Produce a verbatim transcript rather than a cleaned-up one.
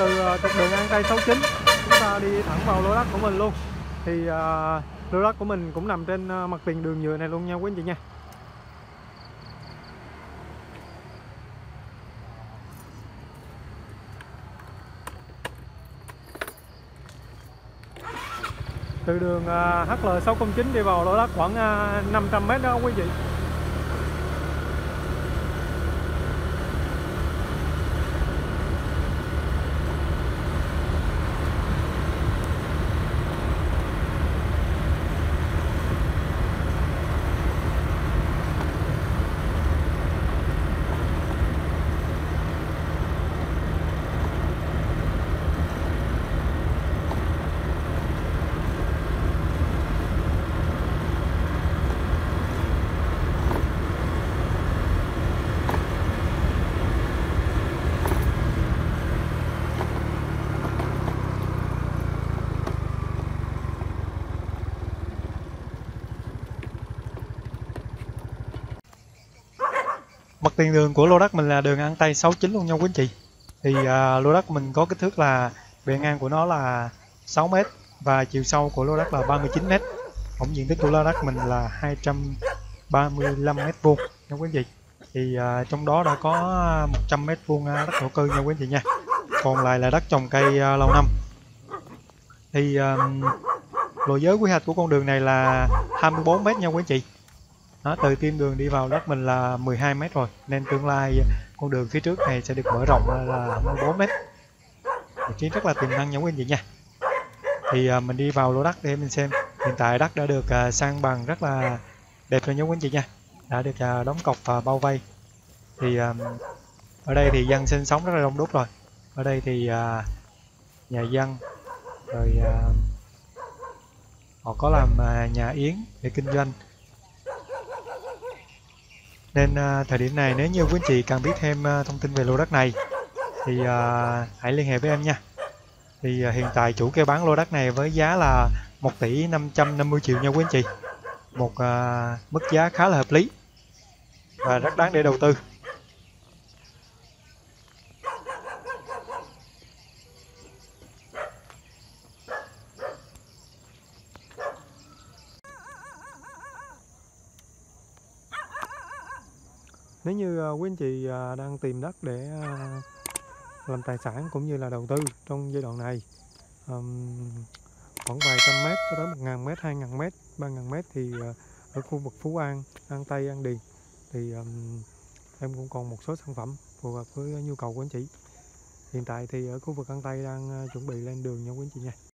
từ ờ, trục đường An Tây sáu chín chúng ta đi thẳng vào lô đất của mình luôn. Thì uh, lô đất của mình cũng nằm trên uh, mặt tiền đường nhựa này luôn nha quý anh chị nha. Từ đường uh, H L sáu không chín đi vào lô đất khoảng uh, năm trăm mét đó quý vị. Mặt tiền đường của lô đất mình là đường An Tây sáu chín luôn nha quý anh chị. Thì uh, lô đất mình có kích thước là bề ngang của nó là sáu mét và chiều sâu của lô đất là ba mươi chín mét. Tổng diện tích của lô đất mình là hai trăm ba mươi lăm mét vuông nha quý anh chị. Thì uh, trong đó đã có một trăm mét vuông đất thổ cư nha quý anh chị nha. Còn lại là đất trồng cây uh, lâu năm. Thì um, lộ giới quy hoạch của con đường này là hai mươi bốn mét nha quý anh chị. Đó, từ tim đường đi vào đất mình là mười hai mét rồi, nên tương lai con đường phía trước này sẽ được mở rộng ra là hai mươi bốn mét. Vị trí rất là tiềm năng nha quý anh chị nha. Thì à, mình đi vào lô đất để mình xem. Hiện tại đất đã được à, san bằng rất là đẹp rồi nha quý anh chị nha. Đã được à, đóng cọc và bao vây. Thì à, ở đây thì dân sinh sống rất là đông đúc rồi. Ở đây thì à, nhà dân rồi à, họ có làm à, nhà yến để kinh doanh. Nên uh, thời điểm này nếu như quý anh chị cần biết thêm uh, thông tin về lô đất này thì uh, hãy liên hệ với em nha. Thì uh, hiện tại chủ kêu bán lô đất này với giá là một tỷ năm trăm năm mươi triệu nha quý anh chị. Một uh, mức giá khá là hợp lý và rất đáng để đầu tư. Nếu như uh, quý anh chị uh, đang tìm đất để uh, làm tài sản cũng như là đầu tư trong giai đoạn này, um, khoảng vài trăm mét cho tới một ngàn mét, hai ngàn mét, ba ngàn mét thì uh, ở khu vực Phú An, An Tây, An Điền thì um, em cũng còn một số sản phẩm phù hợp với nhu cầu của anh chị. Hiện tại thì ở khu vực An Tây đang uh, chuẩn bị lên đường nha quý anh chị nha.